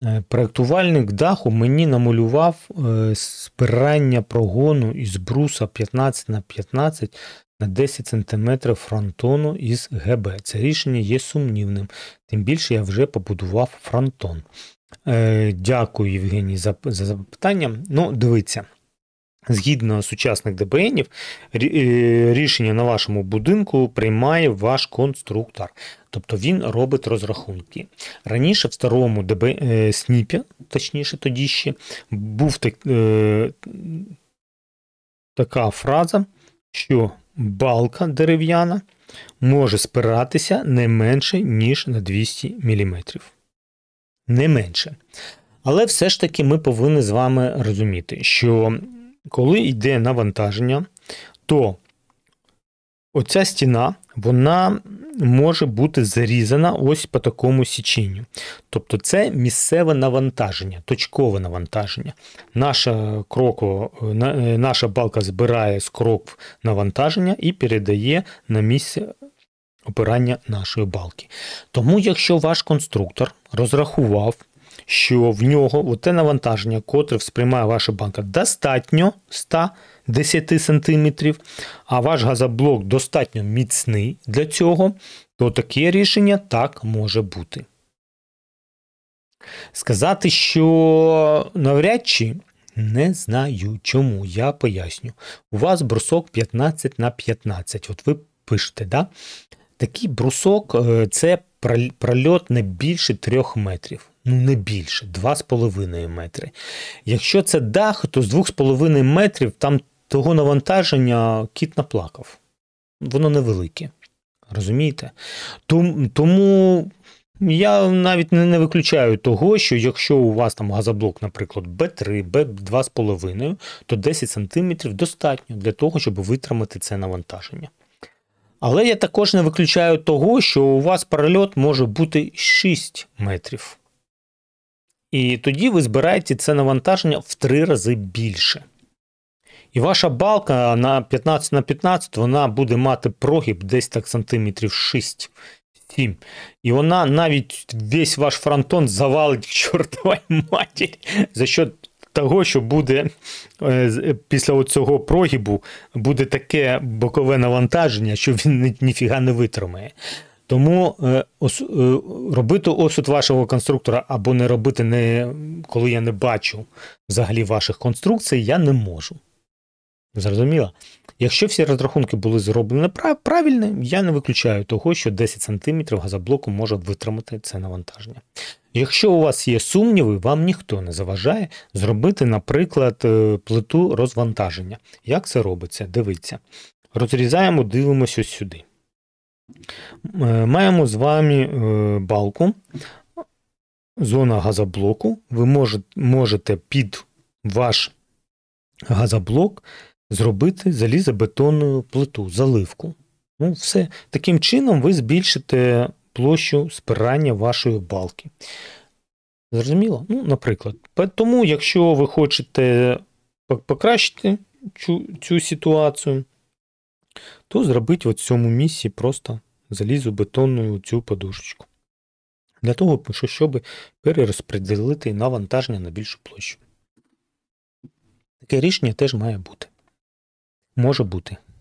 Проєктувальник даху мені намалював спирання прогону із бруса 15х15 на 10 см фронтону із ГБ. Це рішення є сумнівним, тим більше я вже побудував фронтон. Дякую, Євгеній, за запитання. Ну, дивіться. Згідно сучасних ДБНів, рішення на вашому будинку приймає ваш конструктор. Тобто він робить розрахунки. Раніше в старому СНІПі, точніше тоді ще, був така фраза, що балка дерев'яна може спиратися не менше, ніж на 200 мм. Не менше. Але все ж таки ми повинні з вами розуміти, що коли йде навантаження, то оця стіна, вона може бути зарізана ось по такому січенню. Тобто це місцеве навантаження, точкове навантаження. Наша балка збирає з крок навантаження і передає на місце опирання нашої балки. Тому якщо ваш конструктор розрахував, що в нього те навантаження, котре сприймає ваша банка, достатньо 110 см, а ваш газоблок достатньо міцний для цього, то таке рішення так може бути. Сказати, що навряд чи, не знаю чому, я поясню. У вас брусок 15х15, от ви пишете, да? Такий брусок – це прольот не більше 3 метрів. Ну, не більше, 2,5 метри. Якщо це дах, то з 2,5 метрів там того навантаження кіт наплакав. Воно невелике. Розумієте? Тому я навіть не виключаю того, що якщо у вас там газоблок, наприклад, Б3, Б2,5, то 10 см достатньо для того, щоб витримати це навантаження. Але я також не виключаю того, що у вас прольот може бути 6 метрів. І тоді ви збираєте це навантаження в 3 рази більше. І ваша балка на 15х15, вона буде мати прогиб десь так сантиметрів 6-7. І вона навіть весь ваш фронтон завалить к чортовій матері за що того, що буде після цього прогибу буде таке бокове навантаження, що він ніфіга не витримає. Тому робити осуд вашого конструктора або не робити, коли я не бачу взагалі ваших конструкцій, я не можу. Зрозуміло? Якщо всі розрахунки були зроблені правильно, я не виключаю того, що 10 см газоблоку може витримати це навантаження. Якщо у вас є сумніви, вам ніхто не заважає зробити, наприклад, плиту розвантаження. Як це робиться? Дивіться. Розрізаємо, дивимося ось сюди. Маємо з вами балку, зона газоблоку. Ви можете під ваш газоблок зробити залізобетонну плиту, заливку. Ну, все. Таким чином ви збільшите площу спирання вашої балки. Зрозуміло? Ну, наприклад. Тому, якщо ви хочете покращити цю ситуацію, то зробіть в цьому місці просто залізобетонну цю подушечку. Для того, щоб перерозподілити навантаження на більшу площу. Таке рішення теж має бути. Може бути.